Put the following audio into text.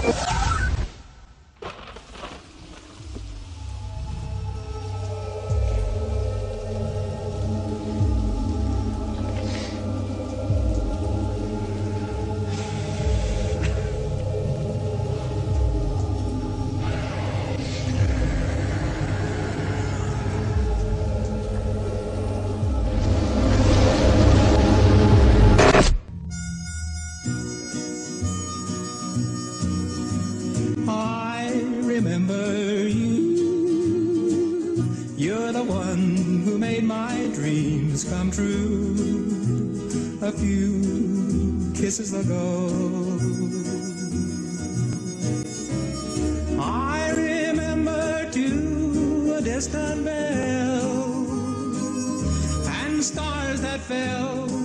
Remember you, you're the one who made my dreams come true a few kisses ago. I remember too a distant bell and stars that fell